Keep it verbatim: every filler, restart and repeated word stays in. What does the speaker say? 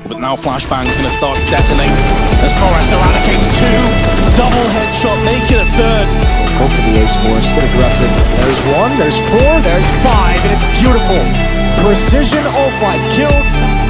But now Flashbang's going to start to detonate as f zero rest eradicates two. Double headshot, make it a third. Go for the ace for us, get aggressive. There's one, there's four, there's five, and it's beautiful. Precision offline kills.